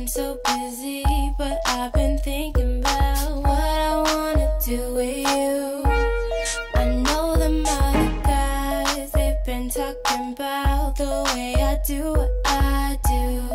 so busy, but I've been thinking about what I wanna do with you. I know them other guys, they've been talking about the way I do what I do.